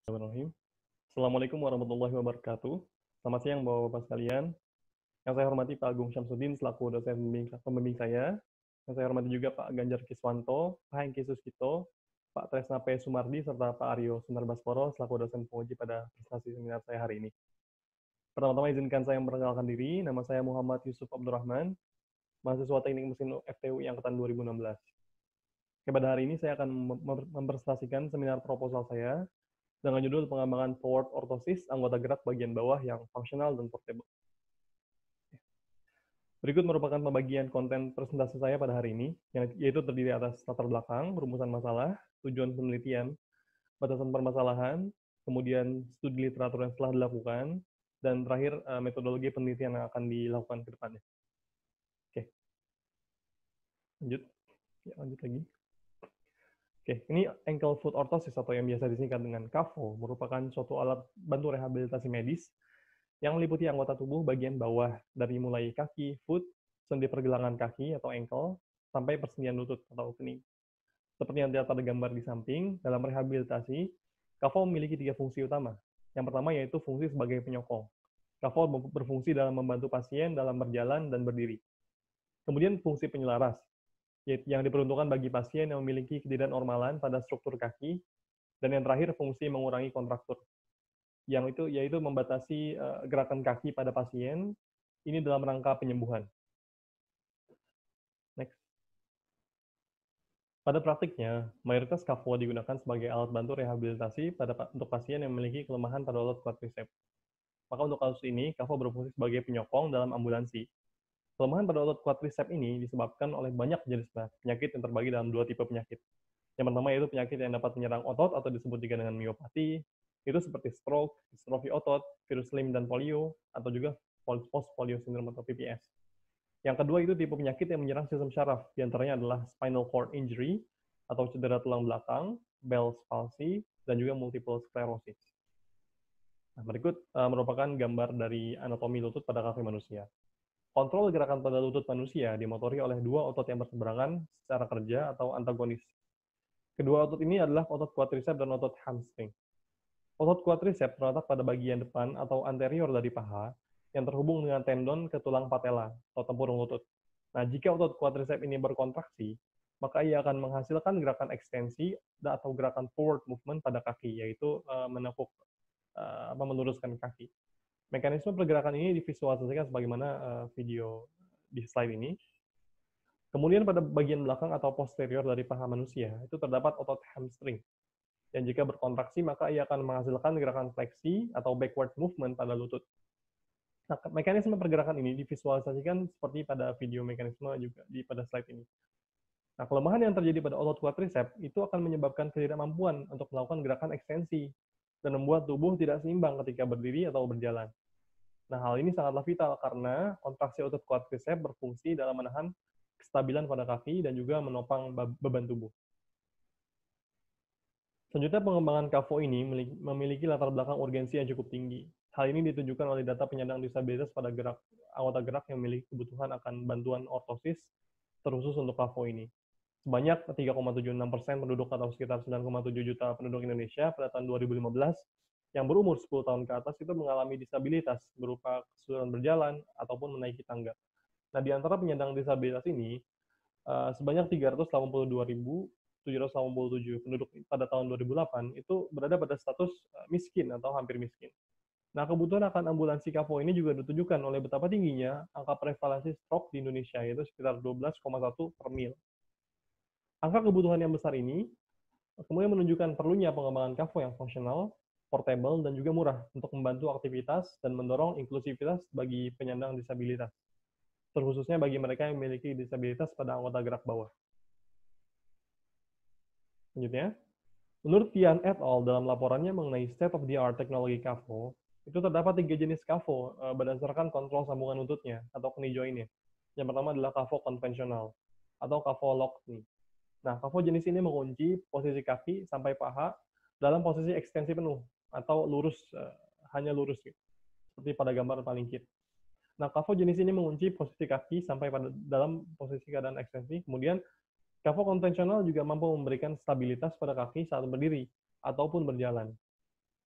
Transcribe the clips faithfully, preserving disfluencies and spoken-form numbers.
Bismillahirrahmanirrahim. Assalamualaikum warahmatullahi wabarakatuh. Selamat siang Bapak-Bapak sekalian. Yang saya hormati Pak Agung Syamsuddin selaku dosen pembimbing, pembimbing saya. Yang saya hormati juga Pak Ganjar Kiswanto, Pak Hengki Suskito, Pak Tresna P. Sumardi, serta Pak Aryo Sunarbasporo selaku dosen penguji pada presentasi seminar saya hari ini. Pertama-tama izinkan saya memperkenalkan diri. Nama saya Muhammad Yusuf Abdurrahman, mahasiswa Teknik Mesin F T U angkatan dua ribu enam belas. Pada hari ini saya akan mempresentasikan seminar proposal saya dengan judul pengembangan forward ortosis anggota gerak bagian bawah yang fungsional dan portable. Berikut merupakan pembagian konten presentasi saya pada hari ini, yaitu terdiri atas latar belakang, rumusan masalah, tujuan penelitian, batasan permasalahan, kemudian studi literatur yang telah dilakukan, dan terakhir metodologi penelitian yang akan dilakukan ke depannya. Oke, lanjut. Ya, lanjut lagi. Oke, ini ankle foot orthosis atau yang biasa disingkat dengan K F O merupakan suatu alat bantu rehabilitasi medis yang meliputi anggota tubuh bagian bawah dari mulai kaki, foot, sendi pergelangan kaki atau ankle, sampai persendian lutut atau kening. Seperti yang terlihat pada gambar di samping, dalam rehabilitasi, K F O memiliki tiga fungsi utama. Yang pertama yaitu fungsi sebagai penyokong. K F O berfungsi dalam membantu pasien dalam berjalan dan berdiri. Kemudian fungsi penyelaras, yang diperuntukkan bagi pasien yang memiliki ketidaknormalan pada struktur kaki, dan yang terakhir fungsi mengurangi kontraktur, yang itu yaitu membatasi uh, gerakan kaki pada pasien, ini dalam rangka penyembuhan. Next. Pada praktiknya, mayoritas K F O digunakan sebagai alat bantu rehabilitasi pada untuk pasien yang memiliki kelemahan pada otot quadriceps. Maka untuk kasus ini, K F O berfungsi sebagai penyokong dalam ambulansi. Kelemahan pada otot quadriceps ini disebabkan oleh banyak jenis penyakit yang terbagi dalam dua tipe penyakit. Yang pertama yaitu penyakit yang dapat menyerang otot atau disebut juga dengan miopati, itu seperti stroke, distrofi otot, virus Lyme dan polio, atau juga post polio syndrome atau P P S. Yang kedua itu tipe penyakit yang menyerang sistem syaraf, diantaranya adalah spinal cord injury atau cedera tulang belakang, Bell's palsy, dan juga multiple sclerosis. Nah, berikut uh, merupakan gambar dari anatomi lutut pada kaki manusia. Kontrol gerakan pada lutut manusia dimotori oleh dua otot yang berseberangan secara kerja atau antagonis. Kedua otot ini adalah otot quadriceps dan otot hamstring. Otot quadriceps terletak pada bagian depan atau anterior dari paha yang terhubung dengan tendon ke tulang patella atau tempurung lutut. Nah, jika otot quadriceps ini berkontraksi, maka ia akan menghasilkan gerakan ekstensi atau gerakan forward movement pada kaki, yaitu uh, menekuk uh, meluruskan kaki. Mekanisme pergerakan ini divisualisasikan sebagaimana uh, video di slide ini. Kemudian pada bagian belakang atau posterior dari paha manusia, itu terdapat otot hamstring. Dan jika berkontraksi, maka ia akan menghasilkan gerakan fleksi atau backward movement pada lutut. Nah, mekanisme pergerakan ini divisualisasikan seperti pada video mekanisme juga di pada slide ini. Nah, kelemahan yang terjadi pada otot quadriceps itu akan menyebabkan ketidakmampuan untuk melakukan gerakan ekstensi dan membuat tubuh tidak seimbang ketika berdiri atau berjalan. Nah, hal ini sangatlah vital karena kontraksi otot quadriceps berfungsi dalam menahan kestabilan pada kaki dan juga menopang beban tubuh. Selanjutnya, pengembangan K F O ini memiliki latar belakang urgensi yang cukup tinggi. Hal ini ditunjukkan oleh data penyandang disabilitas pada gerak anggota gerak yang memiliki kebutuhan akan bantuan ortosis terkhusus untuk K F O ini. Sebanyak tiga koma tujuh enam persen penduduk atau sekitar sembilan koma tujuh juta penduduk Indonesia pada tahun dua ribu lima belas yang berumur sepuluh tahun ke atas itu mengalami disabilitas berupa kesulitan berjalan ataupun menaiki tangga. Nah, di antara penyandang disabilitas ini, sebanyak tiga ratus delapan puluh dua ribu tujuh ratus delapan puluh tujuh penduduk pada tahun dua ribu delapan itu berada pada status miskin atau hampir miskin. Nah, kebutuhan akan ambulansi K F O ini juga ditunjukkan oleh betapa tingginya angka prevalensi stroke di Indonesia, yaitu sekitar dua belas koma satu per mil. Angka kebutuhan yang besar ini kemudian menunjukkan perlunya pengembangan K F O yang fungsional, portable, dan juga murah untuk membantu aktivitas dan mendorong inklusivitas bagi penyandang disabilitas, terkhususnya bagi mereka yang memiliki disabilitas pada anggota gerak bawah. Selanjutnya, menurut Tian et al. Dalam laporannya mengenai state of the art teknologi K F O, itu terdapat tiga jenis K F O uh, berdasarkan kontrol sambungan lututnya atau knee joint-nya. Yang pertama adalah K F O konvensional atau K F O locked knee. Nah, K F O jenis ini mengunci posisi kaki sampai paha dalam posisi ekstensi penuh atau lurus, uh, hanya lurus, gitu. Seperti pada gambar paling kiri. Nah, K F O jenis ini mengunci posisi kaki sampai pada dalam posisi keadaan ekstensi. Kemudian K F O konvensional juga mampu memberikan stabilitas pada kaki saat berdiri ataupun berjalan.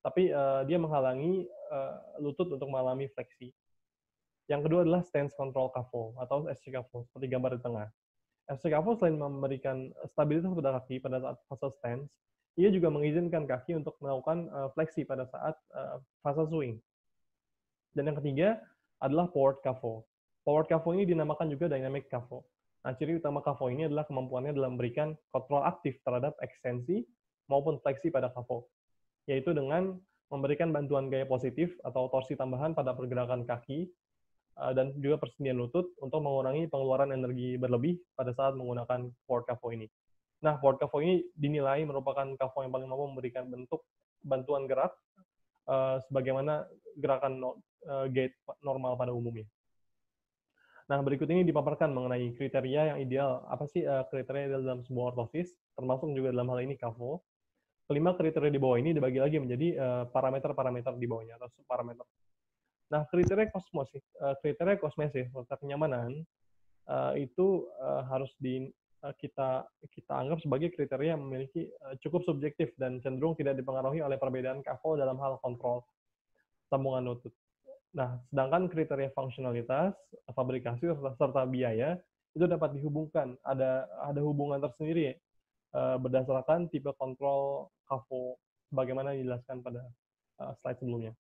tapi uh, dia menghalangi uh, lutut untuk mengalami fleksi. Yang kedua adalah stance control cuffle atau S C cuffle seperti gambar di tengah. S C cuffle selain memberikan stabilitas pada kaki pada saat fase stance, ia juga mengizinkan kaki untuk melakukan uh, fleksi pada saat uh, fase swing. Dan yang ketiga adalah forward cuffle. Forward cuffle ini dinamakan juga dynamic cuffle. Nah, ciri utama cuffle ini adalah kemampuannya dalam memberikan kontrol aktif terhadap ekstensi maupun fleksi pada cuffle, yaitu dengan memberikan bantuan gaya positif atau torsi tambahan pada pergerakan kaki dan juga persendian lutut untuk mengurangi pengeluaran energi berlebih pada saat menggunakan forward cuffle ini. Nah, forward cuffle ini dinilai merupakan cuffle yang paling mampu memberikan bentuk bantuan gerak uh, sebagaimana gerakan no, uh, gait normal pada umumnya. Nah, berikut ini dipaparkan mengenai kriteria yang ideal. Apa sih uh, kriteria ideal dalam sebuah ortosis, termasuk juga dalam hal ini cuffle. Kelima kriteria di bawah ini dibagi lagi menjadi parameter-parameter uh, di bawahnya atau subparameter. Nah, kriteria kosmesis, uh, kriteria kosmesis serta kenyamanan uh, itu uh, harus di uh, kita kita anggap sebagai kriteria yang memiliki uh, cukup subjektif dan cenderung tidak dipengaruhi oleh perbedaan cuffle dalam hal kontrol sambungan lutut. Nah, sedangkan kriteria fungsionalitas, fabrikasi serta biaya itu dapat dihubungkan, ada ada hubungan tersendiri uh, berdasarkan tipe kontrol cuffle sebagaimana dijelaskan pada uh, slide sebelumnya.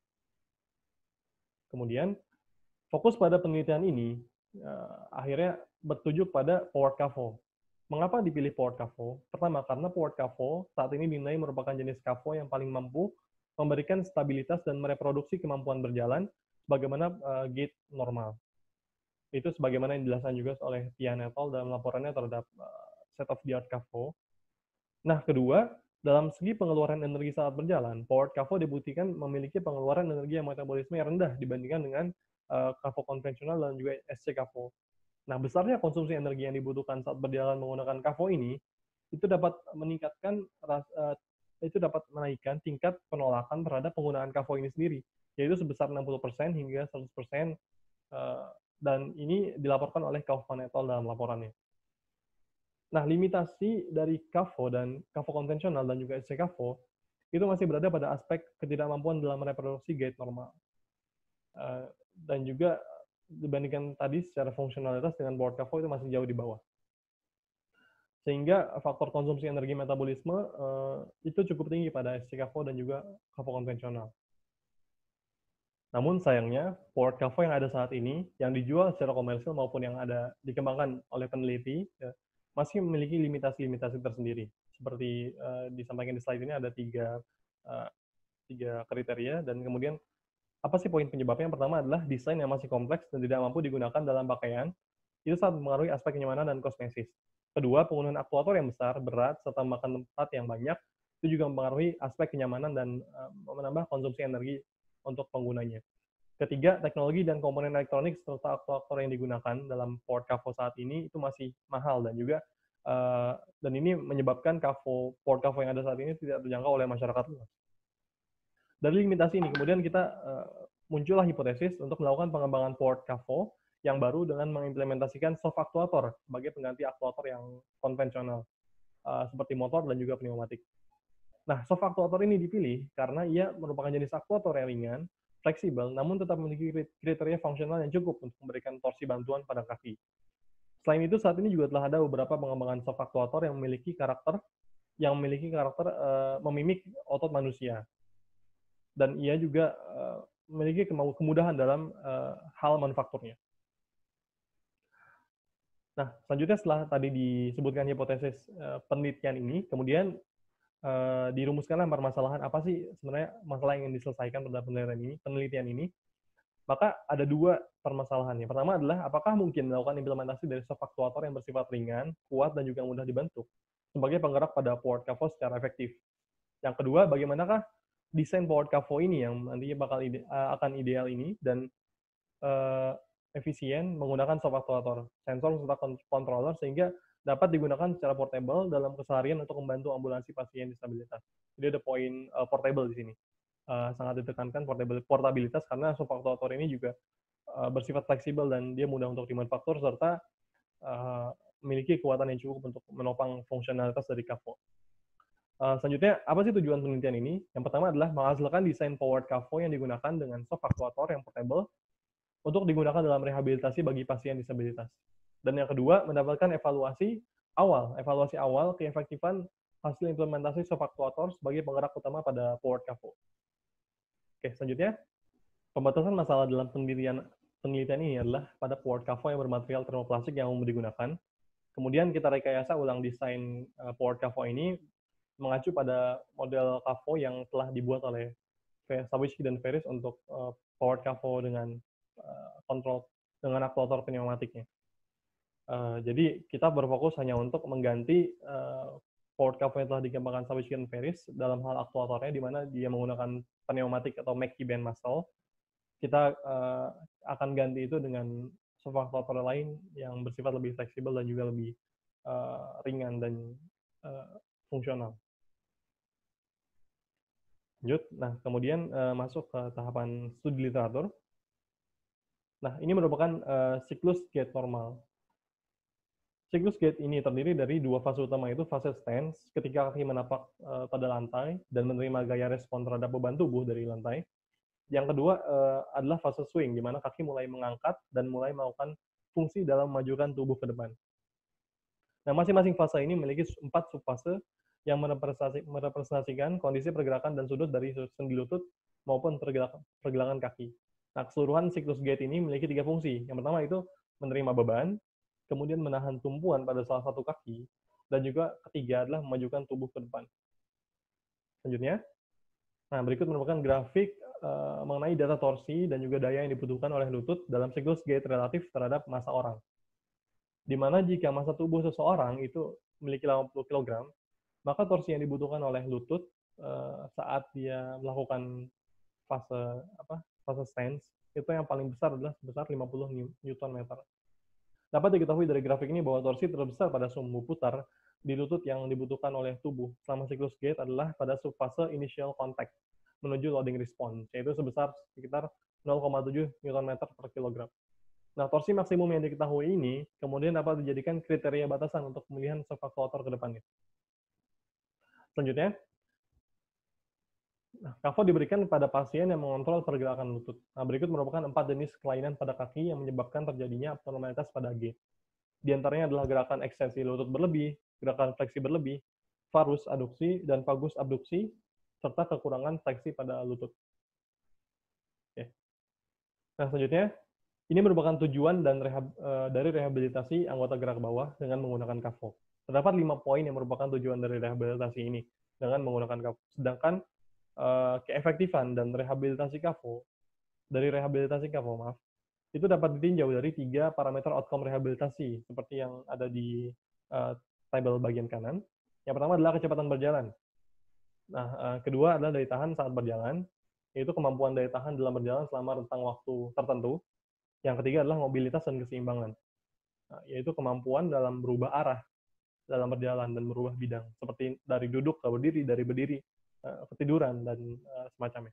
Kemudian fokus pada penelitian ini uh, akhirnya bertujuk pada forward cuffle. Mengapa dipilih forward cuffle? Pertama, karena forward cuffle saat ini dinilai merupakan jenis cuffle yang paling mampu memberikan stabilitas dan mereproduksi kemampuan berjalan sebagaimana uh, gait normal. Itu sebagaimana yang dijelaskan juga oleh Tian et al. Dalam laporannya terhadap uh, set of the art cuffle. Nah, kedua, dalam segi pengeluaran energi saat berjalan, forward cuffle dibuktikan memiliki pengeluaran energi yang metabolisme yang rendah dibandingkan dengan uh, cuffle konvensional dan juga S C cuffle. Nah, besarnya konsumsi energi yang dibutuhkan saat berjalan menggunakan cuffle ini itu dapat meningkatkan uh, itu dapat menaikkan tingkat penolakan terhadap penggunaan cuffle ini sendiri, yaitu sebesar enam puluh persen hingga seratus persen, uh, dan ini dilaporkan oleh Kaufman et al. Dalam laporannya. Nah, limitasi dari cuffle dan cuffle konvensional dan juga S C cuffle itu masih berada pada aspek ketidakmampuan dalam reproduksi gait normal. Uh, dan juga dibandingkan tadi secara fungsionalitas dengan forward cuffle itu masih jauh di bawah. Sehingga faktor konsumsi energi metabolisme uh, itu cukup tinggi pada S C cuffle dan juga cuffle konvensional. Namun sayangnya, forward cuffle yang ada saat ini, yang dijual secara komersil maupun yang ada dikembangkan oleh peneliti, ya, masih memiliki limitasi-limitasi tersendiri. Seperti uh, disampaikan di slide ini ada tiga, uh, tiga kriteria, dan kemudian apa sih poin penyebabnya? Yang pertama adalah desain yang masih kompleks dan tidak mampu digunakan dalam pakaian. Itu sangat mempengaruhi aspek kenyamanan dan kosmesis. Kedua, penggunaan aktuator yang besar, berat, serta makan tempat yang banyak, itu juga mempengaruhi aspek kenyamanan dan uh, menambah konsumsi energi untuk penggunanya. Ketiga, teknologi dan komponen elektronik serta aktuator yang digunakan dalam forward cuffle saat ini itu masih mahal dan juga uh, dan ini menyebabkan cuffle, forward cuffle yang ada saat ini tidak terjangkau oleh masyarakat luas. Dari limitasi ini, kemudian kita uh, muncullah hipotesis untuk melakukan pengembangan forward cuffle yang baru dengan mengimplementasikan soft aktuator sebagai pengganti aktuator yang konvensional, uh, seperti motor dan juga pneumatik. Nah, soft aktuator ini dipilih karena ia merupakan jenis aktuator yang ringan, fleksibel, namun tetap memiliki kriteria fungsional yang cukup untuk memberikan torsi bantuan pada kaki. Selain itu, saat ini juga telah ada beberapa pengembangan soft aktuator yang memiliki karakter yang memiliki karakter uh, memimik otot manusia. Dan ia juga uh, memiliki kemudahan dalam uh, hal manufakturnya. Nah, selanjutnya setelah tadi disebutkan hipotesis uh, penelitian ini, kemudian uh, dirumuskanlah permasalahan apa sih sebenarnya masalah yang ingin diselesaikan pada penelitian ini, penelitian ini. Maka ada dua permasalahannya. Pertama adalah apakah mungkin melakukan implementasi dari soft aktuator yang bersifat ringan, kuat, dan juga mudah dibentuk sebagai penggerak pada forward cuffle secara efektif. Yang kedua, bagaimanakah desain forward cuffle ini yang nantinya bakal ide, uh, akan ideal ini dan uh, efisien menggunakan soft aktuator, sensor serta controller sehingga dapat digunakan secara portable dalam keseharian untuk membantu ambulansi pasien disabilitas. Jadi ada poin uh, portable di sini. Uh, sangat ditekankan portabilitas karena soft aktuator ini juga uh, bersifat fleksibel dan dia mudah untuk dimanufaktur serta uh, memiliki kekuatan yang cukup untuk menopang fungsionalitas dari cuffle. Uh, selanjutnya, apa sih tujuan penelitian ini? Yang pertama adalah menghasilkan desain powered CAFO yang digunakan dengan soft aktuator yang portable untuk digunakan dalam rehabilitasi bagi pasien disabilitas. Dan yang kedua, mendapatkan evaluasi awal, evaluasi awal keefektifan hasil implementasi soft aktuator sebagai penggerak utama pada powered CAFO. Oke, selanjutnya, pembatasan masalah dalam penelitian penelitian ini adalah pada powered CAFO yang bermaterial termoplastik yang umum digunakan. Kemudian kita rekayasa ulang desain uh, powered CAFO ini mengacu pada model CAFO yang telah dibuat oleh Sawicki dan Ferris untuk uh, powered CAFO dengan uh, kontrol dengan aktuator pneumatiknya. Uh, jadi kita berfokus hanya untuk mengganti uh, powered CAFO yang telah dikembangkan Sawicki dan Ferris dalam hal aktuatornya, di mana dia menggunakan pneumatik atau Mackie band muscle. Kita uh, akan ganti itu dengan aktuator lain yang bersifat lebih fleksibel dan juga lebih uh, ringan dan uh, fungsional. Lanjut. Nah, kemudian uh, masuk ke tahapan studi literatur. Nah, ini merupakan uh, siklus gait normal. Siklus gait ini terdiri dari dua fase utama, yaitu fase stance, ketika kaki menapak uh, pada lantai dan menerima gaya respon terhadap beban tubuh dari lantai. Yang kedua uh, adalah fase swing, di mana kaki mulai mengangkat dan mulai melakukan fungsi dalam memajukan tubuh ke depan. Nah, masing-masing fase ini memiliki empat subfase yang merepresentasikan kondisi pergerakan dan sudut dari sendi lutut maupun pergerakan, pergelangan kaki. Nah, keseluruhan siklus gait ini memiliki tiga fungsi. Yang pertama itu menerima beban, kemudian menahan tumpuan pada salah satu kaki, dan juga ketiga adalah memajukan tubuh ke depan. Selanjutnya, nah berikut merupakan grafik uh, mengenai data torsi dan juga daya yang dibutuhkan oleh lutut dalam siklus gait relatif terhadap massa orang. Di mana jika massa tubuh seseorang itu memiliki delapan puluh kilogram, maka torsi yang dibutuhkan oleh lutut uh, saat dia melakukan fase apa fase stance itu yang paling besar adalah sebesar lima puluh newton meter. Dapat diketahui dari grafik ini bahwa torsi terbesar pada sumbu putar di lutut yang dibutuhkan oleh tubuh selama siklus gait adalah pada subfase initial contact menuju loading response, yaitu sebesar sekitar nol koma tujuh newton meter per kilogram. Nah, torsi maksimum yang diketahui ini kemudian dapat dijadikan kriteria batasan untuk pemilihan soft aktuator ke depannya. Selanjutnya, nah, CAFO diberikan pada pasien yang mengontrol pergerakan lutut. Nah, berikut merupakan empat jenis kelainan pada kaki yang menyebabkan terjadinya abnormalitas pada gait. Di antaranya adalah gerakan ekstensi lutut berlebih, gerakan fleksi berlebih, varus aduksi, dan vagus abduksi, serta kekurangan fleksi pada lutut. Oke. Nah, selanjutnya, ini merupakan tujuan dan rehab, uh, dari rehabilitasi anggota gerak bawah dengan menggunakan CAFO. Terdapat lima poin yang merupakan tujuan dari rehabilitasi ini dengan menggunakan CAFO. Sedangkan uh, keefektifan dan rehabilitasi CAFO, dari rehabilitasi CAFO, maaf, itu dapat ditinjau dari tiga parameter outcome rehabilitasi, seperti yang ada di uh, tabel bagian kanan. Yang pertama adalah kecepatan berjalan. Nah, uh, kedua adalah daya tahan saat berjalan, yaitu kemampuan daya tahan dalam berjalan selama rentang waktu tertentu. Yang ketiga adalah mobilitas dan keseimbangan, nah, yaitu kemampuan dalam berubah arah dalam berjalan dan berubah bidang, seperti dari duduk ke berdiri, dari berdiri uh, ketiduran, dan uh, semacamnya.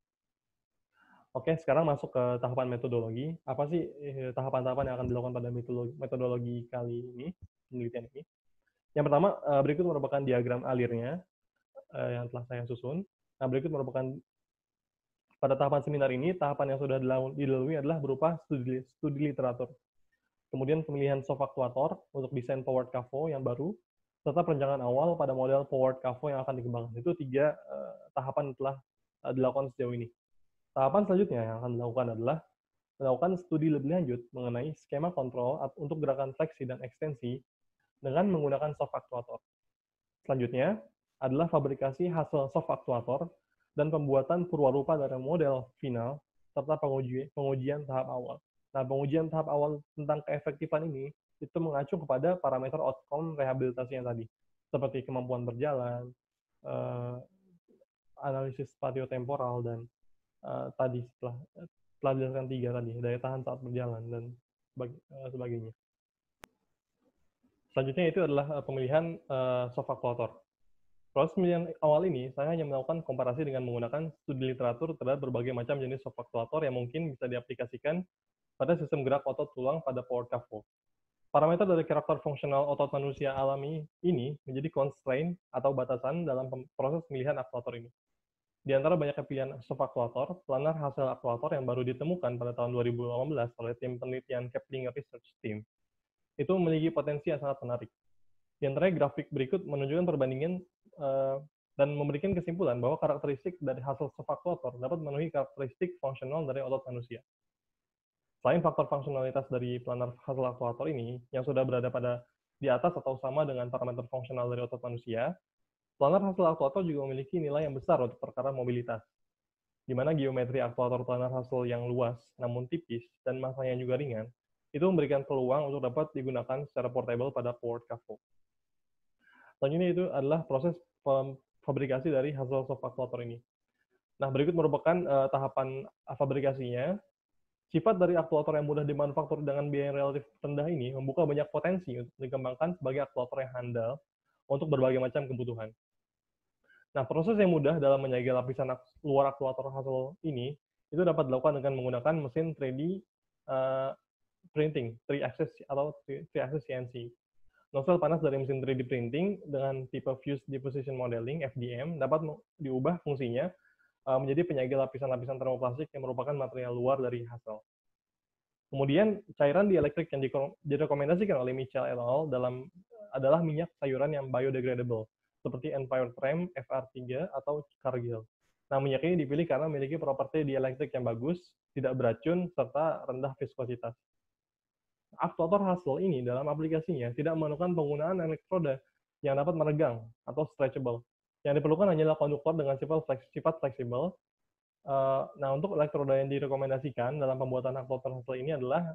Oke, sekarang masuk ke tahapan metodologi. Apa sih eh, tahapan-tahapan yang akan dilakukan pada metodologi, metodologi kali ini, penelitian ini? Yang pertama, uh, berikut merupakan diagram alirnya uh, yang telah saya susun. Nah, berikut merupakan pada tahapan seminar ini, tahapan yang sudah dilalui adalah berupa studi, studi literatur. Kemudian pemilihan soft aktuator untuk desain powered CAFO yang baru, serta perencanaan awal pada model powered CAFO yang akan dikembangkan. Itu tiga uh, tahapan yang telah uh, dilakukan sejauh ini. Tahapan selanjutnya yang akan dilakukan adalah melakukan studi lebih lanjut mengenai skema kontrol untuk gerakan fleksi dan ekstensi dengan menggunakan soft aktuator. Selanjutnya adalah fabrikasi hasil soft aktuator dan pembuatan purwarupa dari model final serta penguji, pengujian tahap awal. Nah, pengujian tahap awal tentang keefektifan ini itu mengacu kepada parameter outcome rehabilitasi yang tadi, seperti kemampuan berjalan, eh, analisis spatiotemporal, dan eh, tadi setelah telah dijelaskan tiga tadi, daya tahan saat berjalan, dan sebagainya. Selanjutnya itu adalah pemilihan uh, soft aktuator. Proses pemilihan awal ini, saya hanya melakukan komparasi dengan menggunakan studi literatur terhadap berbagai macam jenis soft aktuator yang mungkin bisa diaplikasikan pada sistem gerak otot tulang pada powered CAFO. Parameter dari karakter fungsional otot manusia alami ini menjadi constraint atau batasan dalam proses pemilihan aktuator ini. Di antara banyaknya pilihan subaktuator, planar hasil aktuator yang baru ditemukan pada tahun dua ribu delapan belas oleh tim penelitian Keplinger Research Team itu memiliki potensi yang sangat menarik. Di antaranya grafik berikut menunjukkan perbandingan uh, dan memberikan kesimpulan bahwa karakteristik dari hasil subaktuator dapat memenuhi karakteristik fungsional dari otot manusia. Selain faktor fungsionalitas dari planar hasil aktuator ini, yang sudah berada pada di atas atau sama dengan parameter fungsional dari otot manusia, planar hasil aktuator juga memiliki nilai yang besar untuk perkara mobilitas, di mana geometri aktuator planar hasil yang luas namun tipis dan masanya juga ringan, itu memberikan peluang untuk dapat digunakan secara portable pada powered Kafo. Selanjutnya itu adalah proses fabrikasi dari hasil soft aktuator ini. Nah, berikut merupakan uh, tahapan fabrikasinya. Sifat dari aktuator yang mudah dimanufaktur dengan biaya yang relatif rendah ini membuka banyak potensi untuk dikembangkan sebagai aktuator yang handal untuk berbagai macam kebutuhan. Nah, proses yang mudah dalam menyegel lapisan luar aktuator hasil ini itu dapat dilakukan dengan menggunakan mesin tiga D uh, printing, three axis atau three axis C N C. Nozzle panas dari mesin tiga D printing dengan tipe Fused Deposition Modeling (F D M) dapat diubah fungsinya uh, menjadi penyegel lapisan-lapisan termoplastik yang merupakan material luar dari hasil. Kemudian cairan dielektrik yang direkomendasikan oleh Mitchell et al. Dalam adalah minyak sayuran yang biodegradable seperti Empire Tram, F R tiga atau Cargill. Nah, minyak ini dipilih karena memiliki properti dielektrik yang bagus, tidak beracun, serta rendah viskositas. Aktuator hasil ini dalam aplikasinya tidak memerlukan penggunaan elektroda yang dapat meregang atau stretchable. Yang diperlukan hanyalah konduktor dengan sifat fleksibel. Nah, untuk elektroda yang direkomendasikan dalam pembuatan aktuator hasil ini adalah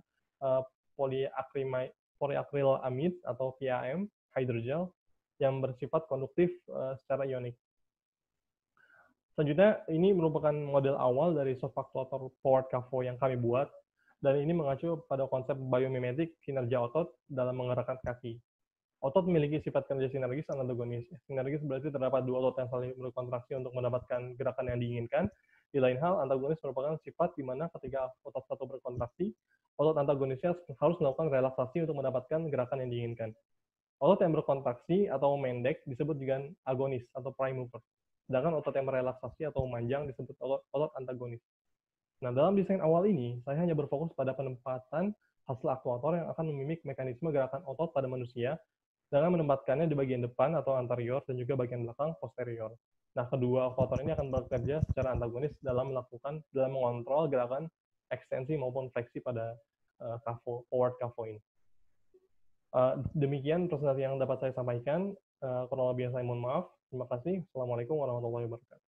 polyacrylamide atau P A M hydrogel yang bersifat konduktif secara ionik. Selanjutnya, ini merupakan model awal dari soft aktuator powered Kafo yang kami buat, dan ini mengacu pada konsep biomimetik kinerja otot dalam menggerakkan kaki. Otot memiliki sifat kerja sinergis dan antagonis. Sinergis berarti terdapat dua otot yang saling berkontraksi untuk mendapatkan gerakan yang diinginkan. Di lain hal, antagonis merupakan sifat di mana ketika otot satu berkontraksi, otot antagonisnya harus melakukan relaksasi untuk mendapatkan gerakan yang diinginkan. Otot yang berkontraksi atau mendek disebut dengan agonis atau prime mover. Sedangkan otot yang merelaksasi atau memanjang disebut otot, otot antagonis. Nah, dalam desain awal ini, saya hanya berfokus pada penempatan hasil aktuator yang akan memimik mekanisme gerakan otot pada manusia dengan menempatkannya di bagian depan atau anterior dan juga bagian belakang posterior. Nah, kedua aktuator ini akan bekerja secara antagonis dalam melakukan dalam mengontrol gerakan ekstensi maupun fleksi pada uh, kafo, forward kafo ini. Uh, demikian presentasi yang dapat saya sampaikan. Uh, kurang lebih saya mohon maaf. Terima kasih. Assalamualaikum warahmatullahi wabarakatuh.